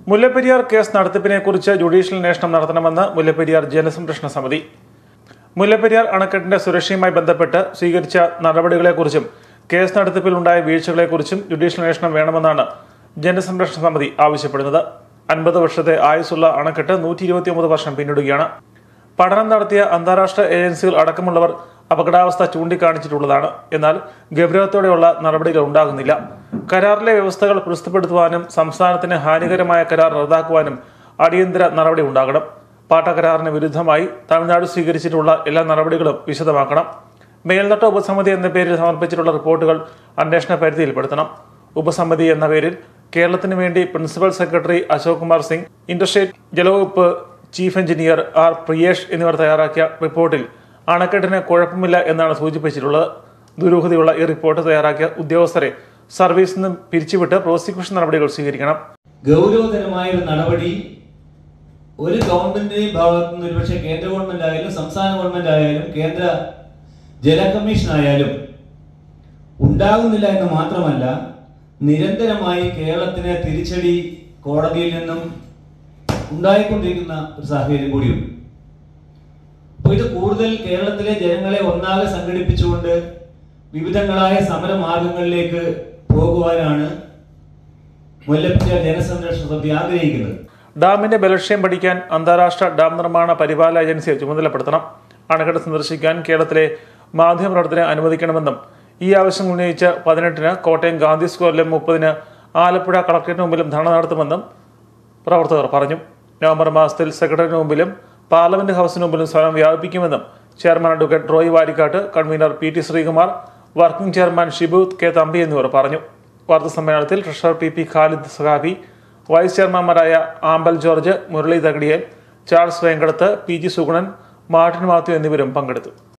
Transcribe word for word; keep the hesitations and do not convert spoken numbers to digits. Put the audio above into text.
Mullaperiyar case നടത്തിപ്പിനെക്കുറിച്ച് judicial അന്വേഷണം നടത്തണമെന്ന് മുല്ലപ്പെരിയാർ ജലസംരക്ഷണ സമിതി. മുല്ലപ്പെരിയാർ അണക്കെട്ടിന്റെ സുരക്ഷയുമായി ബന്ധപ്പെട്ട് സ്വീകരിച്ച നടപടികളെക്കുറിച്ചും കേസ് നടത്തിപ്പിൽ ഉണ്ടായ വീഴ്ചകളെക്കുറിച്ചും ജുഡീഷ്യൽ അന്വേഷണം വേണമെന്നാണ് ജലസംരക്ഷണ സമിതി ആവശ്യപ്പെടുന്നത്. അൻപത് വർഷത്തെ ആയുസ്സുള്ള അണക്കെട്ട് നൂറ്റി ഇരുപത്തിയൊമ്പത് വർഷം പിന്നിടുകയാണ്. പഠനം നടത്തിയ അന്താരാഷ്ട്ര ഏജൻസികൾ അടക്കമുള്ളവർ അപകടാവസ്ഥ ചൂണ്ടിക്കാണിച്ചിട്ടുള്ളതാണ്. എന്നാൽ ഗൗരവത്തോടെയുള്ള നടപടികൾ ഉണ്ടാകുന്നില്ല. കരാറിലെ വ്യവസ്ഥകൾ പ്രസിദ്ധപ്പെടുത്തുവാനും സംസ്ഥാനത്തിന് ഹാനികരമായ കരാർ റദ്ദാക്കുവാനും അടിയന്തര നടപടി ഉണ്ടാകണം. പാട്ടക്കരാറിന് വിരുദ്ധമായി തമിഴ്നാട് സ്വീകരിച്ചിട്ടുള്ള എല്ലാ നടപടികളും വിശദമാക്കണം. മേൽനോട്ട ഉപസമിതി എന്ന പേരിൽ സമർപ്പിച്ചിട്ടുള്ള റിപ്പോർട്ടുകൾ അന്വേഷണ പരിധിയിൽപ്പെടുത്തണം. ഉപസമിതി എന്ന പേരിൽ കേരളത്തിന് വേണ്ടി principal secretary Ashok Kumar Singh, interstate ജലവകുപ്പ് ചീഫ് എഞ്ചിനീയർ ആർ പ്രിയേഷ് എന്നിവർ തയ്യാറാക്കിയ റിപ്പോർട്ടിൽ അണക്കെട്ടിന് കുഴപ്പമില്ല എന്നാണ് സൂചിപ്പിച്ചിട്ടുള്ളത്. ദുരൂഹതയുള്ള ഈ റിപ്പോർട്ട് തയ്യാറാക്കിയ ഉദ്യോഗസ്ഥരെ സർവീസിൽ നിന്നും പിരിച്ചുവിട്ട് പ്രോസിക്യൂഷൻ നടപടികൾ സ്വീകരിക്കണം. ഗൗരവതരമായ ഒരു നടപടി ഒരു ഗവൺമെന്റിന്റെയും ഭാഗത്തു നിന്ന്, ഒരുപക്ഷെ കേന്ദ്ര ഗവൺമെന്റ് ആയാലും സംസ്ഥാന ഗവൺമെന്റ് ആയാലും കേന്ദ്ര ജല കമ്മീഷൻ ആയാലും ഉണ്ടാകുന്നില്ല എന്ന് മാത്രമല്ല, നിരന്തരമായി കേരളത്തിന് തിരിച്ചടി കോടതിയിൽ നിന്നും ഉണ്ടായിക്കൊണ്ടിരിക്കുന്ന ഒരു സാഹചര്യം കൂടിയുണ്ട്. അപ്പോൾ ഇത് കൂടുതൽ കേരളത്തിലെ ജനങ്ങളെ ഒന്നാകെ സംഘടിപ്പിച്ചുകൊണ്ട് വിവിധങ്ങളായ സമരമാർഗങ്ങളിലേക്ക് പോകുവാനാണ് മുല്ലപ്പെരിയാർ ജലസംരക്ഷണ സമിതി ആഗ്രഹിക്കുന്നത്. ഡാമിന്റെ ബലക്ഷയം പഠിക്കാൻ അന്താരാഷ്ട്ര ഡാം നിർമ്മാണ പരിപാലന ഏജൻസിയെ ചുമതലപ്പെടുത്തണം. അണക്കെട്ട് സന്ദർശിക്കാൻ കേരളത്തിലെ മാധ്യമപ്രവർത്തകരെ അനുവദിക്കണമെന്നും ഈ ആവശ്യം ഉന്നയിച്ച് പതിനെട്ടിന് കോട്ടയം ഗാന്ധി സ്ക്വയറിലും മുപ്പതിന് ആലപ്പുഴ കളക്ടറേറ്റിന് മുമ്പിലും ധർണ നടത്തുമെന്നും പ്രവർത്തകർ പറഞ്ഞു. നവംബർ മാസത്തിൽ സെക്രട്ടറിന് മുമ്പിലും പാർലമെന്റ് ഹൌസിന് മുമ്പിലും സമരം വ്യാപിപ്പിക്കുമെന്നും chairman advocate Roy Varikkatt, convener P T Sreekumar, working chairman Shibu K Thampi എന്നിവർ പറഞ്ഞു. വാർത്താ സമ്മേളനത്തിൽ treasurer P P Khalid Sakhafi, vice ചെയർമാൻമാരായ ആമ്പൽ ജോർജ്, മുരളി തകടിയൽ, ചാൾസ് വേങ്കടത്ത്, പി ജി സുഗുണൻ, മാർട്ടിൻ മാത്യു എന്നിവരും പങ്കെടുത്തു.